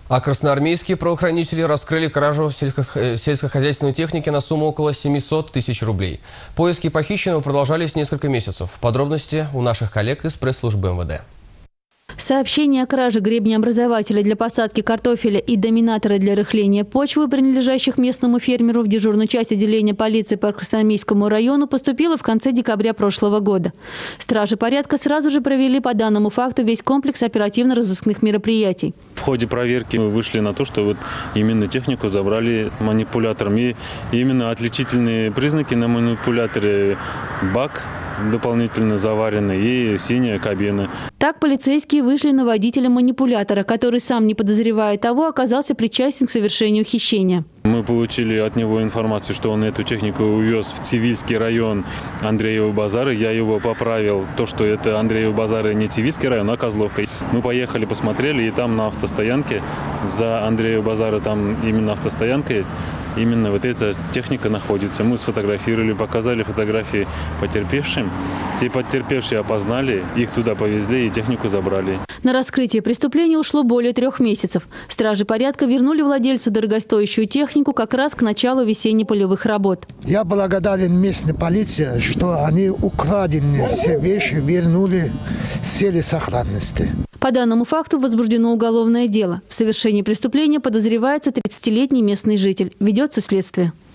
А красноармейские правоохранители раскрыли кражу сельскохозяйственной техники на сумму около 700 тысяч рублей. Поиски похищенного продолжались несколько месяцев. Подробности у наших коллег из пресс-службы МВД. Сообщение о краже гребнеобразователя для посадки картофеля и доминатора для рыхления почвы, принадлежащих местному фермеру, в дежурную часть отделения полиции по Красноармейскому району поступило в конце декабря прошлого года. Стражи порядка сразу же провели по данному факту весь комплекс оперативно-розыскных мероприятий. В ходе проверки мы вышли на то, что вот именно технику забрали манипулятором. И именно отличительные признаки на манипуляторе – бак дополнительно заваренный и синяя кабина. Так полицейские вышли на водителя манипулятора, который, сам не подозревая того, оказался причастен к совершению хищения. Мы получили от него информацию, что он эту технику увез в Цивильский район Андреева базара. Я его поправил, то, что это Андреева базара не Цивильский район, а Козловка. Мы поехали, посмотрели, и там на автостоянке, за Андреева базара, там именно автостоянка есть, именно вот эта техника находится. Мы сфотографировали, показали фотографии потерпевшим. Те потерпевшие опознали, их туда повезли и технику забрали. На раскрытие преступления ушло более 3 месяцев. Стражи порядка вернули владельцу дорогостоящую технику как раз к началу весенне-полевых работ. Я благодарен местной полиции, что они украденные все вещи вернули в целях сохранности. По данному факту возбуждено уголовное дело. В совершении преступления подозревается 30-летний местный житель. Ведется следствие.